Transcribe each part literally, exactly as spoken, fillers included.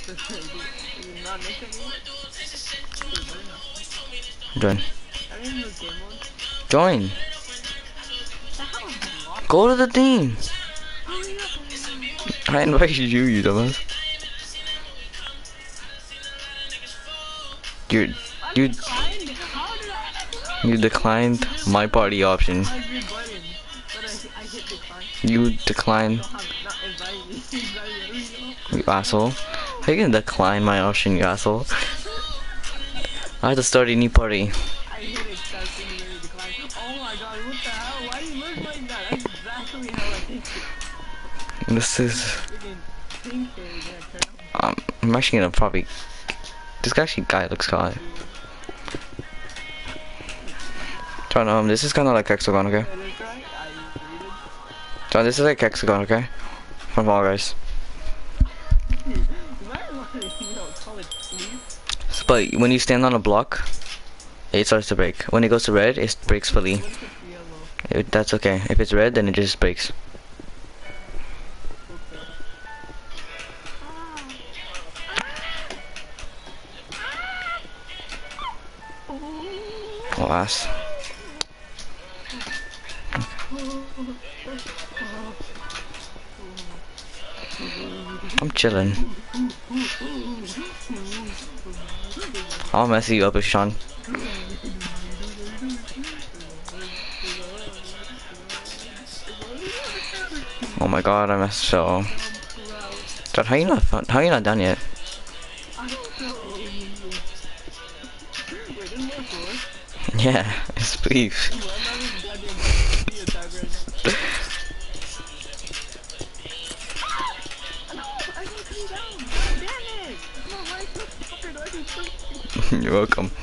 Join. Join. Go to the team. I invited you, you dumbass. You, you, you declined my party option. You declined. You asshole. How you gonna decline my option, you asshole? I have to start a new party. This is. Um, I'm actually gonna probably. This actually guy looks hot. John, um, this is kind of like Hexagon, okay? John, this is like Hexagon, okay? From Fall Guys. But when you stand on a block, it starts to break. When it goes to red, it breaks fully. It, that's okay. If it's red, then it just breaks. Alas. I'm chilling. I'll mess you up with Sean. Oh my god, I messed so. Dad, how you not how you not done yet? Yeah, yes please. You're welcome.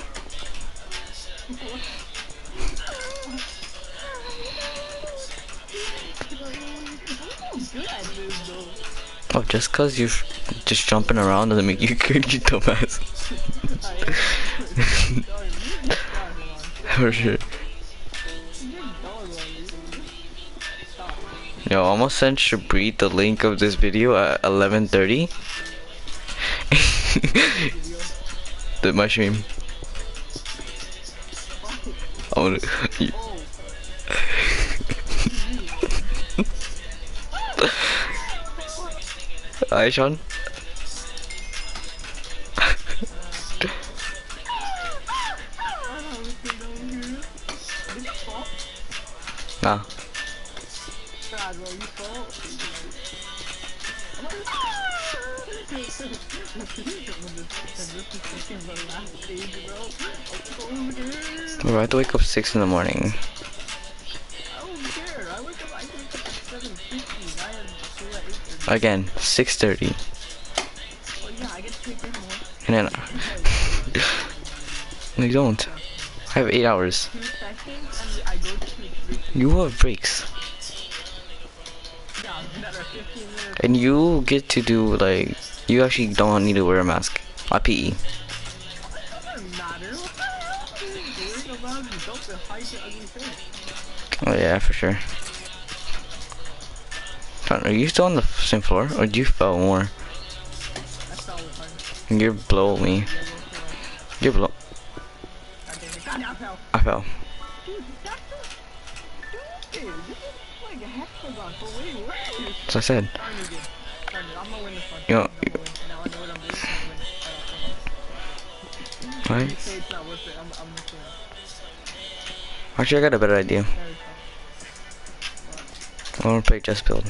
Oh, just cause you're just jumping around doesn't make you good, you dumbass. For sure. Yo, I almost sent Shabri the link of this video at eleven thirty. The mushroom. Oh, you. Hi, Sean. Nah. Bro, I have to wake up six in the morning. Again, six thirty. And then no, you don't. I have eight hours. You have breaks. And you get to do like you actually don't need to wear a mask. I P E. Oh yeah, for sure. Are you still on the same floor, or do you fell more? You're below me. You're below. I fell. As I said. Yo. Right? Actually, I got a better idea. I wanna play Just Build.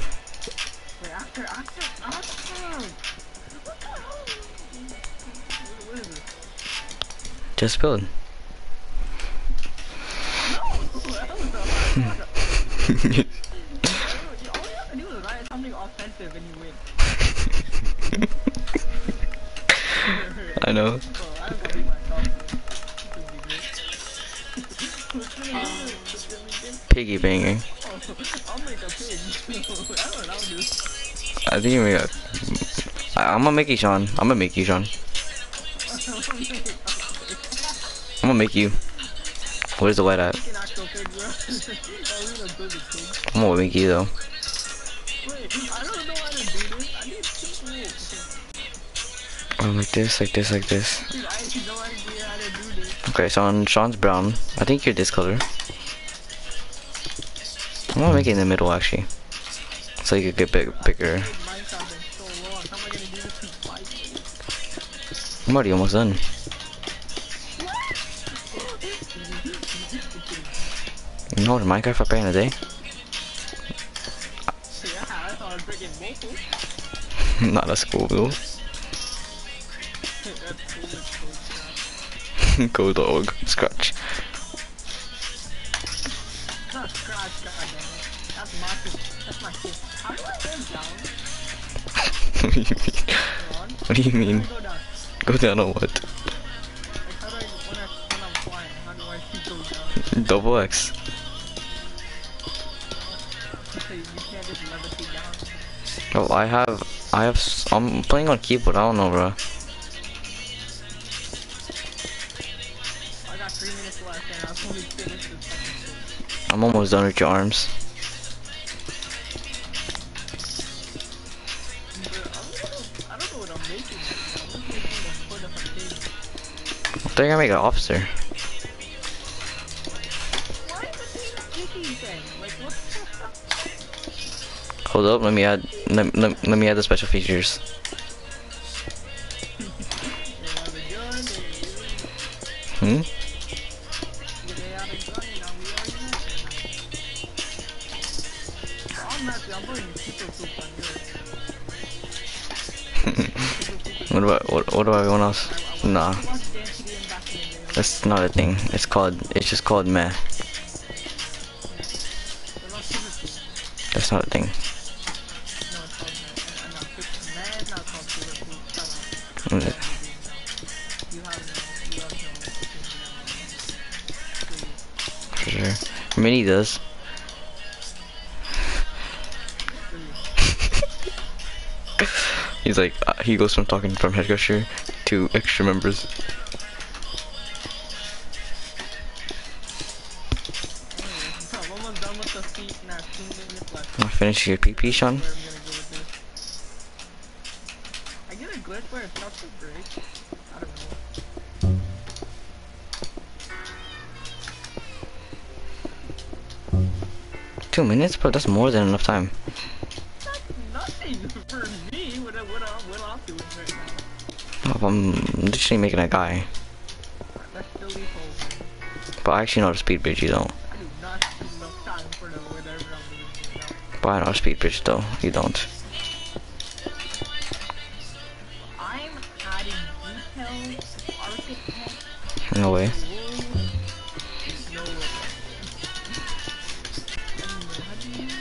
Just Build. I know. Piggy banging. I think you make a, I, I'm gonna make you Sean. I'm gonna make you Sean. I'm gonna make you. Where's the white at? I'm gonna make you though. Oh, like this, like this, like this. Dude, I have no idea how to do this. Okay, so on Sean's brown. I think you're this color. I'm gonna make it in the middle actually, so you could get big, bigger. Minecraft been so long. How am I gonna do this in five minutes? I'm already almost done. You know what Minecraft up in a day? Yeah, I thought I was freaking mobile. Not a school though. That's cool, that's cool. Go dog. Scratch. Not scratch, goddammit. That's my kid. That's my kid. How do I go down? What do you mean? Go on. What do you mean? How do I go down? Go down on what? Like, how do I, when, I, when I'm flying, how do I go down? Double X. So you can't just levitate down. Oh, I have, I have, s- I'm playing on keyboard, I don't know, bro. I got three minutes left and I've only finished the second stage. I'm almost done with your arms. But I don't know, I don't know what I'm making right now. I'm making a foot of a pig. I think I make an officer. Why is it sticky thing? Like, what the fuck? Hold up, let me add, let, let, let me add the special features. You have a gun, Hmm? you have a gun, and now we are using. So I'm actually, I'm putting super poop on yours. What about, what, what about everyone else? Nah, I watched Dan T D M back in the day. that's not a thing. It's called, it's just called meh. They're not super poop. That's not a thing. No, it's called meh. Uh, no, super- meh is not called super poop. Shut up. Mm, You have no, you have no opinion on it. For sure. Mini does. He's like, uh, he goes from talking from head crusher to extra members. Anyways, I'm almost done with the feet now. Two minutes left. Wanna finish your P P, Sean? Where I'm gonna go with this. I get a glitch where it starts to break. I don't know. Two minutes, bro. That's more than enough time. That's nothing for me. What, I- what, I- what I'm doing right now. Oh, I'm literally making a guy, Let's still leave home. but I actually know how to speed bridge. You don't. I do not have enough time for the whatever I'm doing right now. But I know how to speed bridge though. You don't. I'm adding details, architect, No way. rules. No way. Anyway, how do you...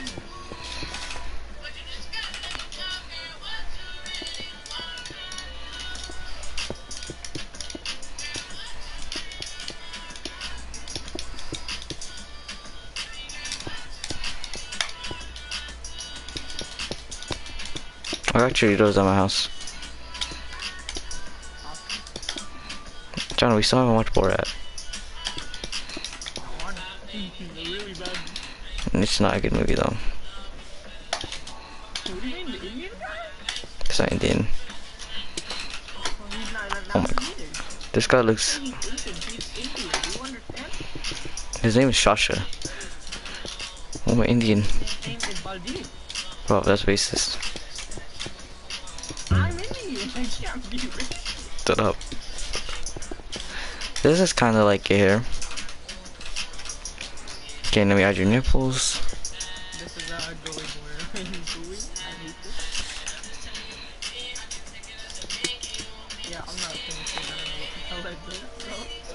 I got Cheetos at my house. John, we still haven't watched Borat. I want it really bad. It's not a good movie though. What do you mean, the Indian guy? It's not Indian. Well, he's not, not, Oh my not God. needed. This guy looks. He's Asian, he's Indian, do you understand? His name is Shasha. Oh, my Indian. His name is Baldi. Wow, that's racist. I'm Indian, I can't be rich. Shut up. This is kind of like your hair. Okay, let me add your nipples. This is uh, going where I'm going. I hate this. Yeah, I'm not finishing. I don't know what the hell I did, bro.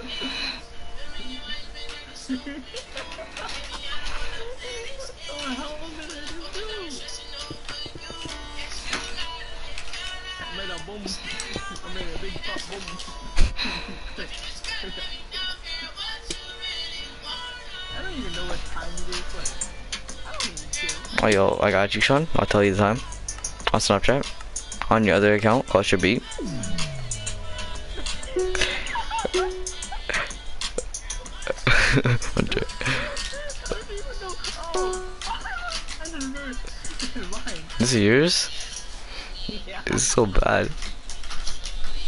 What the hell did I just do? I made a boom. I made a big pop boom. I don't even know what time it is, but I don't even care. Oh, yo, I got you, Sean. I'll tell you the time. On Snapchat. On your other account, Culture Beat. I don't even know. Oh, I just remembered. This is mine. This is yours? Yeah. This is so bad.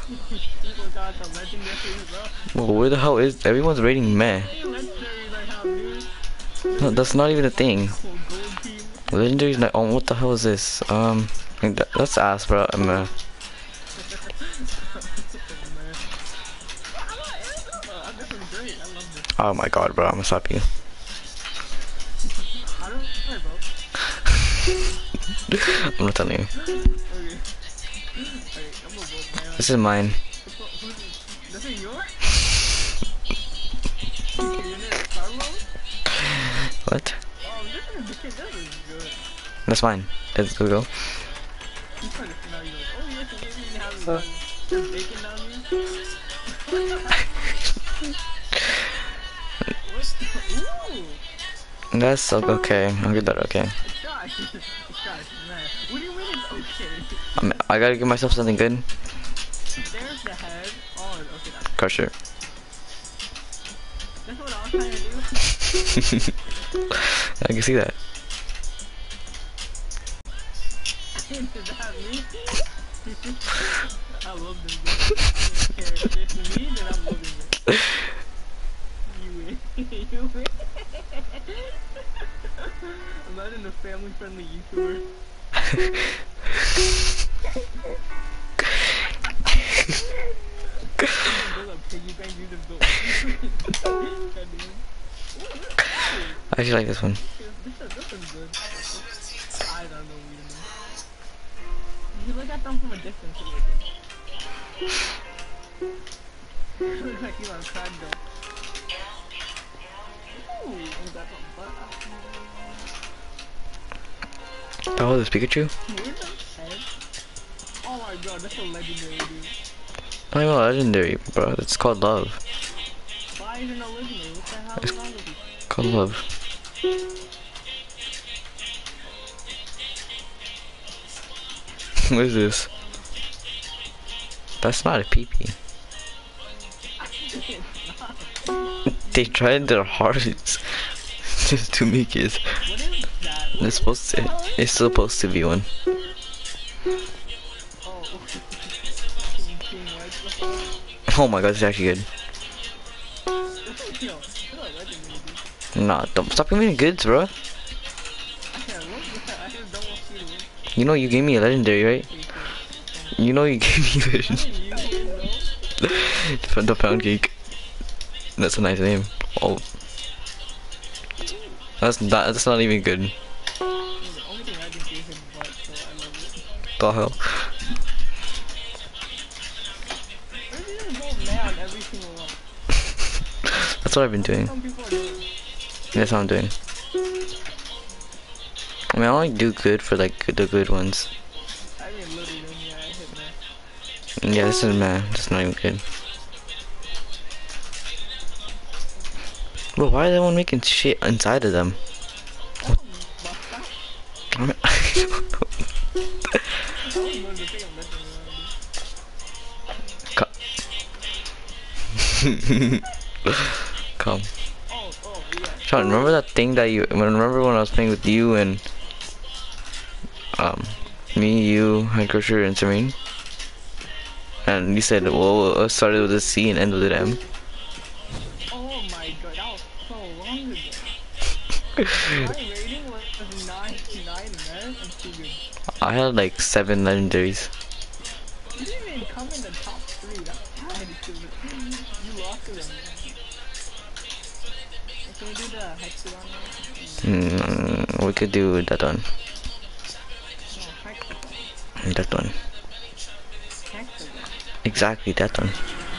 People got the legendary as well. Well, where the hell is everyone's rating meh? Hey, legendary like how dude. No, that's not even a thing. Cool gold team. Legendary's not. Oh, what the hell is this? Um, like that, that's ass, bro. I'm, uh, Oh, man. I like it. This is great. I love this. oh my god, bro. I'm gonna slap you. I don't care, bro. I'm not telling you. Okay. Alright, I'm gonna vote, man. This is mine. This is yours? Your name is Carlos? What? Oh, this is, this is good. That's mine. Let's go. go. He's trying to smell you. Oh, yes, you didn't even have uh, some bacon down here. What? Ooh! That's okay. I'll get that. Okay. It's Josh. It's Josh, man. What do you mean it's okay? I'm, I gotta give myself something good. There's the head. Oh, okay, that's, Crusher. that's what I was trying to do. I can see that. Is that me? I love this game. I don't care. If it's me, then I'm loving it. You win. You win. Imagine a family-friendly YouTuber. I actually like this one. This is good. I don't know what you mean. You look at them from a distance. You look like you on crack though. Ooh, you got some butt out. The hell is Pikachu? Here's a head. Oh my god, that's a legendary dude. Not even legendary, bro. It's called love. Why is it no legendary? What the hell It's is wrong with you? called love. What is this? That's not a peepee. They tried their hardest just to make it. What is that? What It's supposed to. It's supposed to be one. Oh, Oh my god, it's actually good. Yo, you're a legendary dude. Nah, don't stop giving me goods, bro. I can't look at that. I just don't want you to win. You know you gave me a legendary, right? You know you gave me legendary. You win, though. The pound cake. That's a nice name. Oh, that's not. That's not even good. The only thing I can do is his butt, so I love it. The hell. Why do you just go mad on every single one? That's what I've been doing. Some people are doing. That's what I'm doing. I mean, I only do good for like the good ones. I mean, literally, yeah, I hit man. Yeah, this is man. That's not even good. Bro, why is everyone making shit inside of them? Oh, basta. I mean, I don't know the thing I'm messing around. Come. Oh, oh, yeah. Sean, remember that thing that you remember when I was playing with you and um me, you, Hank Crusher, and Serene? And you said, well, it started with a C and ended with an M. Oh my god, that was so long ago. My rating was nine, nine man and two good. I had like seven legendaries. You didn't even come in the top three. That's bad. You lost to them. Can we do the hexagon one? Mm, we could do that one. No, hexagon. That one. Hexagon. Exactly, that one.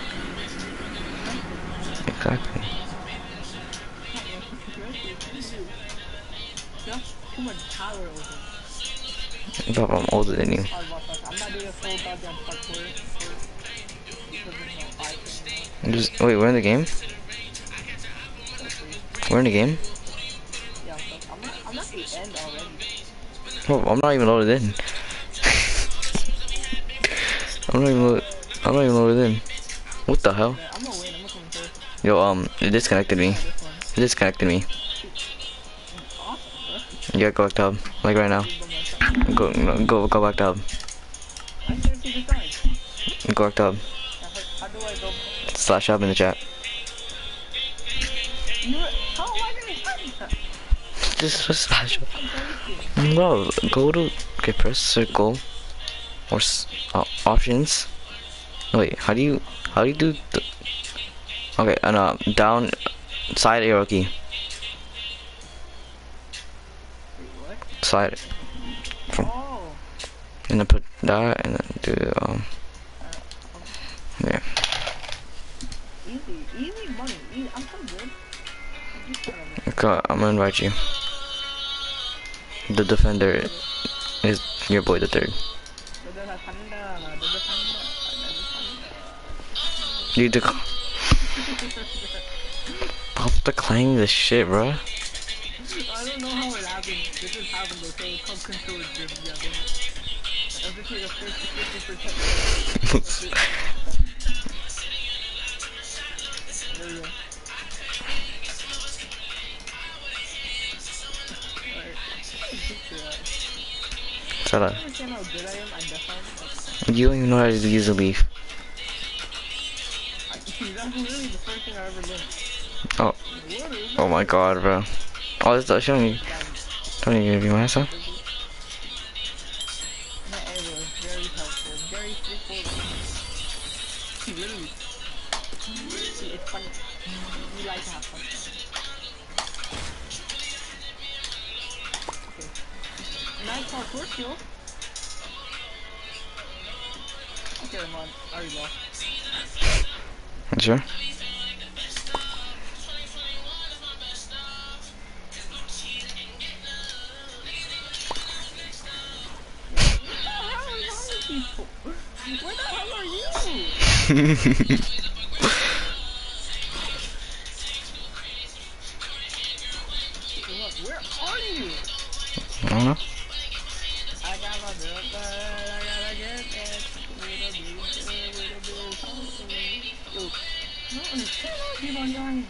Exactly. Just too much power over. But I'm older than you. I'm not doing a full goddamn parkour. Because there's no five anymore. Just wait, we're in the game? We're in the game? Yeah, so I'm not, I'm not the end already. Oh, I'm not even loaded in. I'm not even loaded. I'm not even loaded in. What the hell? I'm gonna win, I'm gonna come first. Yo, um, it disconnected me. This one. It disconnected me. Awesome, You gotta go back to hub, like right now. bro. Go, no, go, go back to hub. I seriously decide. Go back to hub. I go? Slash up in the chat. You were, how am I gonna find that? Just just slash up. I'm joking. No, go to okay. Press circle or s uh, options. No, wait, how do you how do you do the? Okay, and uh, down side arrow key. Wait, what? Side. Oh. And then put that and then do um Uh, yeah. easy, easy money. Easy. I'm so good. I'm just kind of Okay, I'm gonna invite you. The defender is your boy the third. You dec Stop declining this shit, bro. I don't know how it happened. It just happened though, so it's called control drift. Yeah, damn it. Everything is fifty percent. There we go. Alright. Shut up. I understand how good I am at defense. You don't even know how to use a leaf. That's literally the first thing I ever learned. Oh. Oh my god, bro. Oh, this is showing you. Don't even give you my son. That area was very helpful. Very straightforward. Literally. See, it's funny. We like to have fun. Okay. Nice parkour skill. Okay, I'm on. I already lost. Sure. Where the hell are you? Where are you? I don't know. I got my bill, but I gotta get that. Yo, I don't understand how I keep on dying.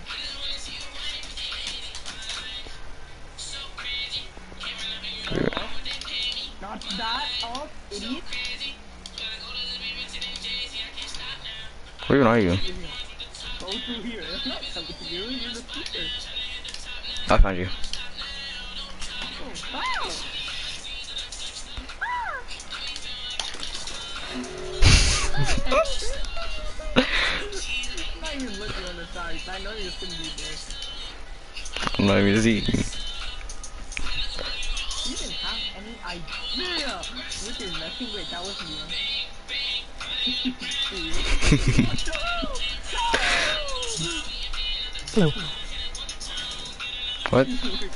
Not that, oh, idiot. Where even are you? Go through here. It's not coming to you, you're the speaker. I found you. Oh, wow. I'm not even looking on the sides. I know you're gonna be there. I'm not even seeing. You didn't have any idea what you're messing with. That was me. Hello. What?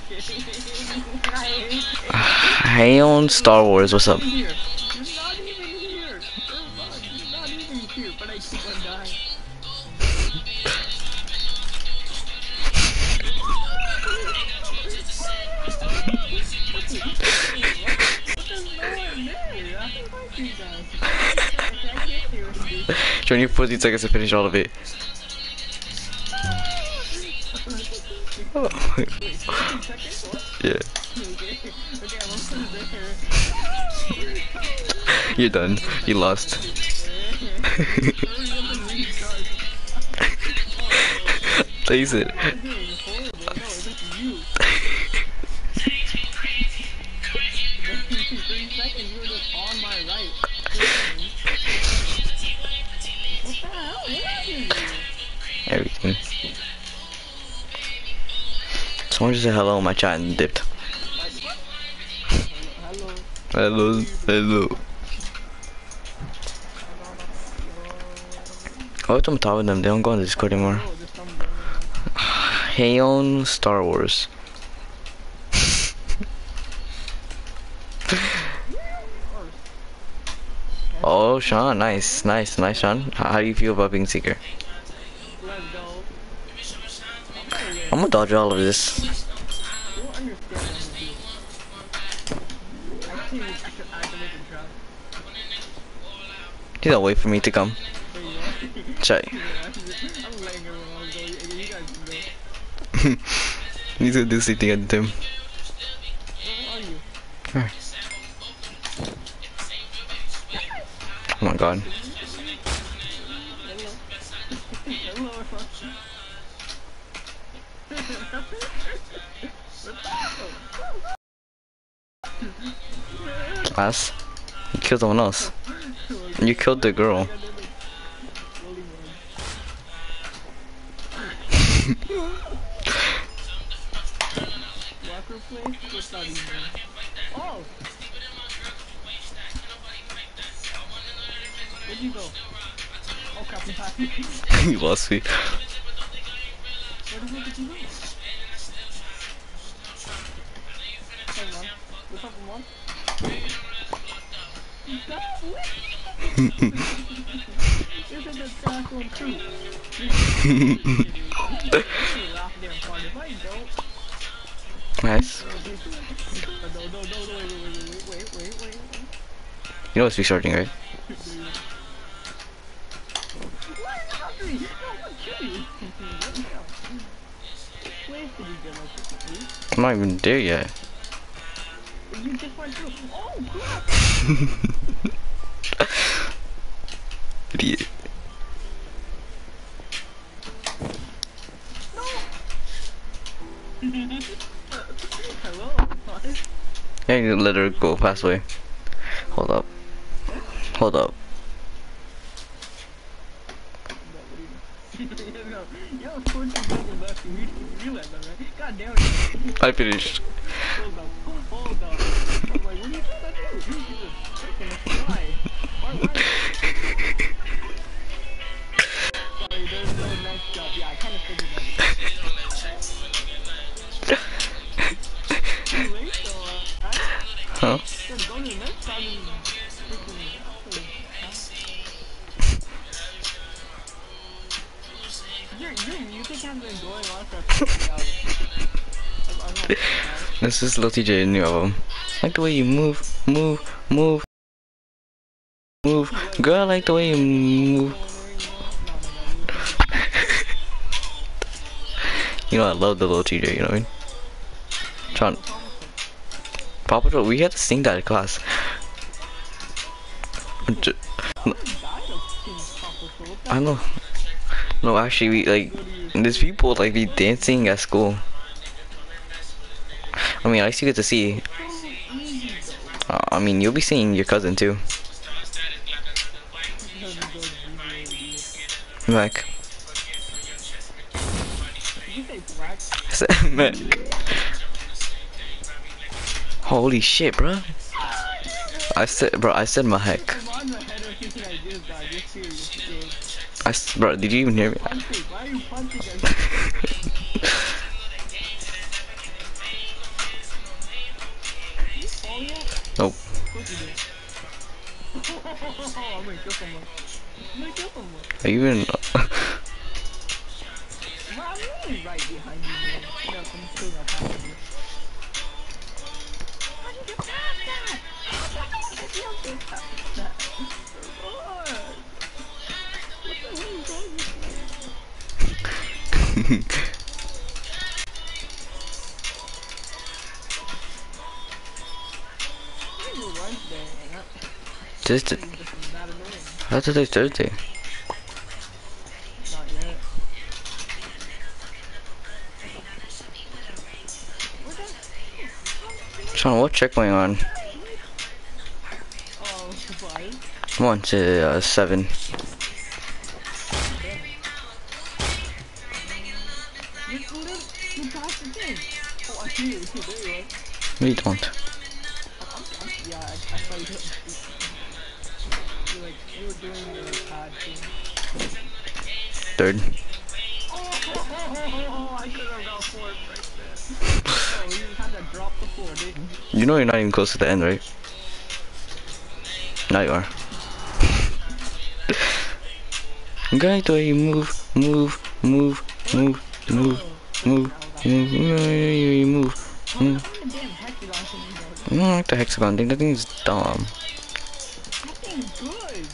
Hey on Star Wars, what's up? You're not even here. You're not, you're not even here, but I keep on dying. Join you forty seconds to finish all of it. Oh. Yeah. You're done. You lost. Face it. Everything. Someone just said hello in my chat and dipped. Hello. Hello. Oh, I'm top of them. They don't go on the Discord anymore. Hey on Star Wars. Oh, Sean, nice, nice, nice, Sean. How do you feel about being Seeker? I'm gonna dodge all of this. You don't wait for me to come. Check. Need to do something at him. Where? Oh my god. Class. You killed someone else. You killed the girl. Oh! Where'd you go? Oh crap, you passed me. You lost me. Where the hell did you go? Hey man, what's up man? Stop! This is the last one too. Nice. No, no, no, no, wait, wait, wait, wait, wait. You know it's restarting, right? Why not me? No, what kill you? Where did you go, my sister? I'm not even there yet. You just went through. Oh, crap! Idiot. No! Hello, what? Yeah, you let her go pass away. Hold up. Hold up. Yo, fourteen seconds left. You realize that, right? God damn it. I finished. Hold up, hold up. I'm like, what are you trying to do? You just freaking fly. Why, why? Sorry, there's no next job. Yeah, I kind of figured that. Too late though, right? Huh? Then go to the next job and freaking... Your, your music has been going on for fifty hours. I'm, I'm not This is Lil T J new album. I like the way you move, move, move, move. Girl, I like the way you move. You know I love the Lil T J, you know what I mean? John. Paw Patrol, we had to sing that in class. I know. No, actually, we like there's people like be dancing at school. I mean, at least you get to see. Uh, I mean, you'll be seeing your cousin too. Mac. I said Mac. Holy shit, bro. I said, bro. I said Mac. I s bro, did you even hear me? Why are you punching us? Nope. I'm gonna kill someone. I'm gonna kill someone. Are you even? Bro, I'm really right behind you, man. You know, I'm still not past you. How did you get past that? How did you get past that? What? What the hell is wrong with you? Thursday. How's today Thursday? Not yet. Sean, what checkpoint are you on? Oh, five. I'm on to uh, seven. You, you, you passed the thing. Oh, I see you. There you are. No, you don't. I'm, I'm, yeah, I, I saw you. You like you were doing the pad thing. Third. Oh, oh, oh, oh, oh, I could have got fourth right there. Oh, you had to drop the four, didn't you? You know you're not even close to the end, right? Now you are. Guy, the way you move, move, move, move, move, move, move, you move, move. I don't like the hexagon thing. That thing is dumb. That thing's good.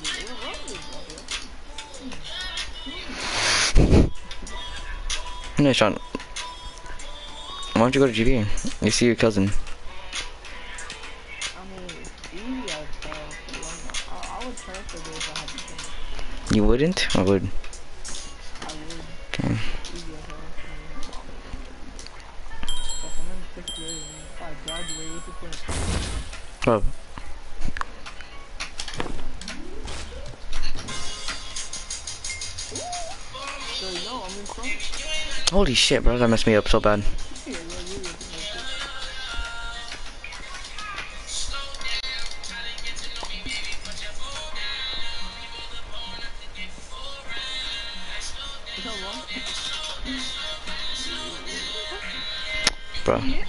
Yeah, Sean. Why don't you go to G T A? You see your cousin. I mean, it's easy as hell. I, I would transfer this if I had to. You wouldn't? I would. I would. Mm. Easy as hell. Fuck, I'm in sixth grade and I graduated to twenty. Oh, So no, I'm in front. holy shit, bro, that messed me up so bad. Yeah, yeah, yeah, yeah, yeah. Is that wrong? Bro, Yeah.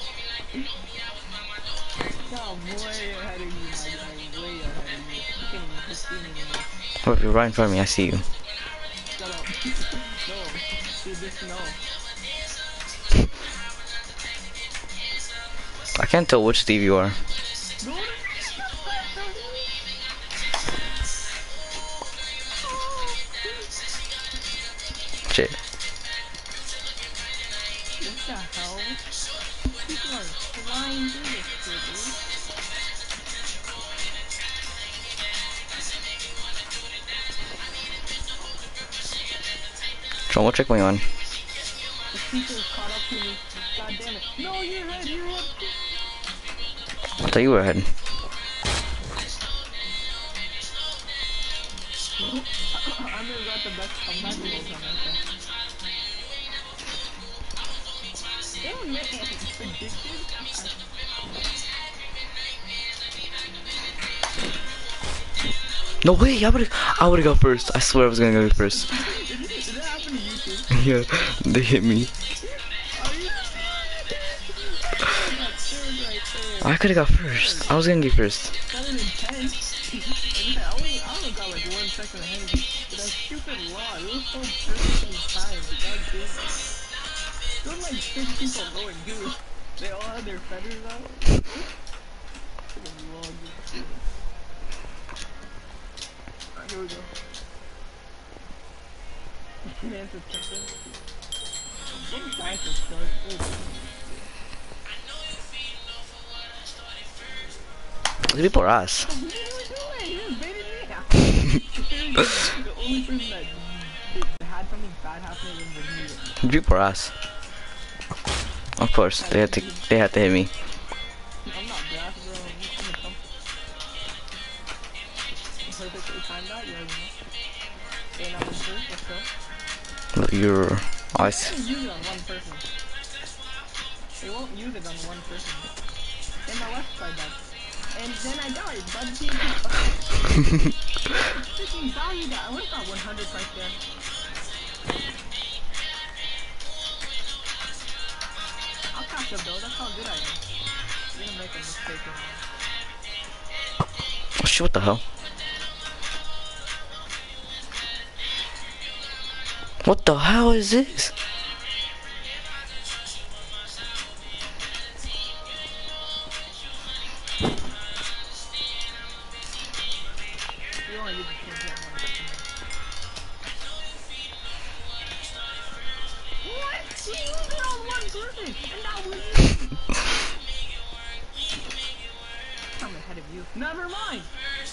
God, way ahead of you, my guy. Way ahead of you. You can't even hit me anymore. bro, you're right in front of me, I see you. Shut up. No. Dude, just no. I can't tell which Steve you are. No, no. Shit. What the hell? People are flying through this shit, dude. John, what trick were you on? The people caught up to me. God damn it. No, you're ahead, you're ahead. I thought you were ahead. I never got the best comeback of all time, okay. Damn it, predicted. No way, I would've, I would've got first. I swear I was gonna go first. Did that happen to you too? Yeah, they hit me. Are you serious? I could've got first. I was gonna get first. Seven and ten. And I only, I only got like one second ahead of you. But that stupid law, it was so perfect in time. Like, God damn it. There were like six people going, dude. They all had their feathers out. Fucking law, dude. Alright, here we go. Nance's captain. What is Nance's start? These people are ass. What are you doing? You just baited me out. The only person that, that had something bad happening was me. These people are ass. Of course, they had to, they had to hit me. I'm not brass, bro. I'm a comfort. Perfectly timed out, you already know. Staying out in first, let's go. You're ice. They won't use it on one person. They won't use it on one person. And my left side died. And then I died. By the team. Freaking died. I would've got one hundred right there. I'll catch up though. That's how good I am. You're gonna make a mistake in there. Oh shit, what the hell? What the hell is this? You only need to change that one. What? You used it on one person, and that was you. I'm ahead of you. Never mind.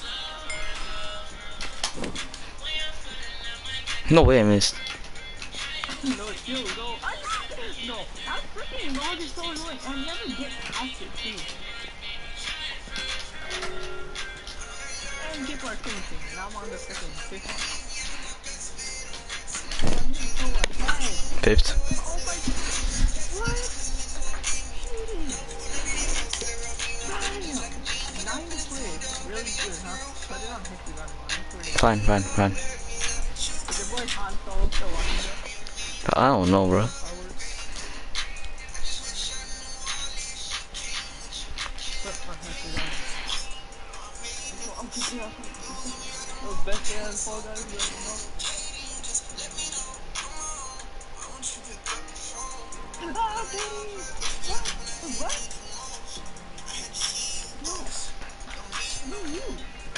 No way I missed. No, still go. I got it. No, that freaking log is so annoying. I never get past it too. And people are finishing, and I'm on the freaking fifth. I'm so ahead. Fifth. Oh my god. What? Cheating. Damn. Nine to three. Really good, huh? Put it on Hexagon one. Fine, fine, fine. Is your boy Han Solo still watching it? I don't know, bro. Star Wars? Put on Hexagon. Oh, I'm kicking off. Those best day on Fall Guys, you guys know? Ah, baby! What? What? No. No, you.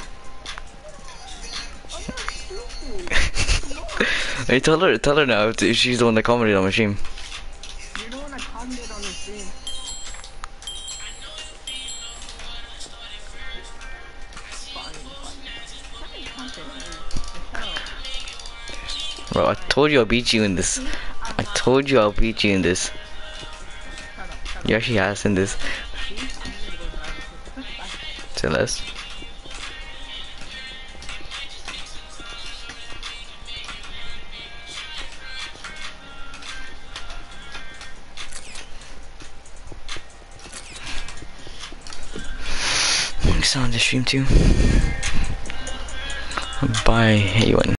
I'm not stupid. No. Hey, tell her, tell her now if she's the one that commented on my stream. You're the one that commented on the stream. Fine, fine. Let me content you. Bro, I told you I beat you in this told you I'll beat you in this. Shut up, shut You up. actually asked in this. See? I'm gonna go drive this. Bye. Say less. Next on the stream too. Bye, anyone.